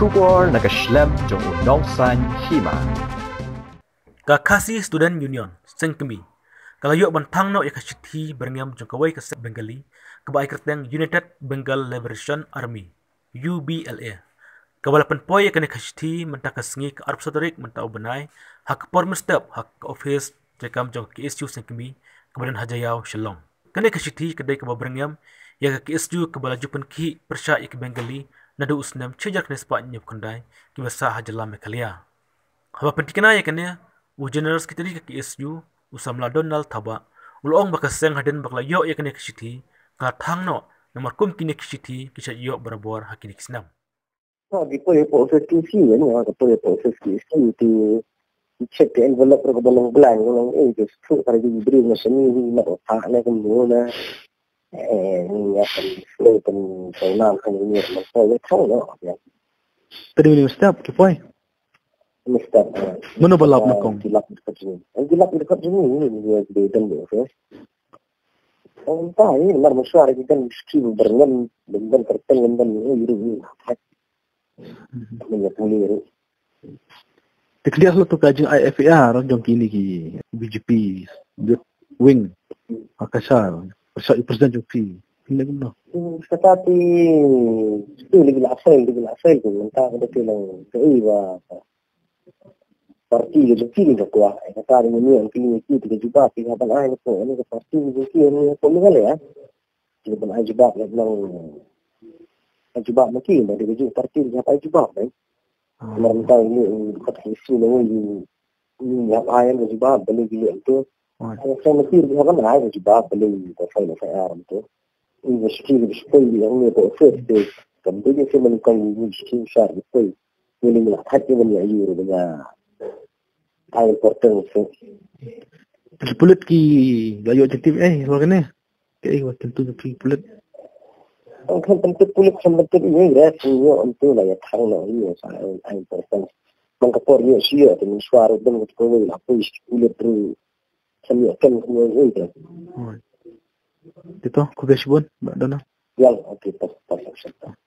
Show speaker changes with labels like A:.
A: Shubor nagashlam jong unongsan hima.
B: Kakasi Student Union, Sengkemi. Kalau yuk bantang no yakashiti berngam jong kawai kasep Bengali, kebai kerteng United Bengal Liberation Army, UBLA. Kawalapan poy yakane kashiti mentakasngi ke Arab Saudara mentau benai, hak pormestep hak office jekam jong KSU Sengkemi, kemudian Hajayau Shalong. Kane kashiti kedai kebal berngam, ya KSU kebala jupan ki persya ik Bengali, nadu usnam cejar kene sepak nyep kondai, kibasa hajalam mekalia. Haba pentikana yakane generals kitari ke KSU usamla Donald Thaba ulong bakaseng haden bakla yo yakane kishiti ka thangno nomor kum kine kishiti kisha yo barabor hakini kisnam.
C: Di proses QC kan ya, di proses QC itu check the envelope ke dalam blank orang just tu kalau diberi macam ni nak otak nak kemudian ni akan flow pengenalan kan ini macam tahu lah ya.
D: Tadi ni step kipoy.
C: Mesti.
D: Mana balap nak kong?
C: Dilap dekat sini dia dan dia. Entah ini benar masyarakat kita skill berngam dan tertengen dan ini menyatulir.
D: Tekliah lo tu kajing IFAR jom kini ki BJP wing Akasar presiden joki ini guna.
C: Tetapi itu lebih asal tu entah ada kelang keiwa parti joki ni kuah. Kata ini yang kini kita juga kita ban ai ko ini parti joki ni ko ni ya. Kita ban ai juga bilang ajibab mungkin ada juga parti yang apa ajibab kan. Mereka ini dekat isu ni yang ayam ajibab beli itu. Saya mesti dia kan ayam ajibab beli profil saya itu. Ini mesti display yang ni proses tu. Kemudian saya menekan mesti share itu. Ini lah hati benda ayur dengan ayam important.
D: Pulut ki gayo jetim luar kene. Waktu tu pulut.
C: Kan tentu kulit sempat ini ya semua untuk lah ya tang ini saya important. Mengkapor ya sia dengan suara dengan kau lah pun kulit tu semua kan semua itu.
D: Itu kau kasih pun, Mbak Dona.
C: Yang okey pas.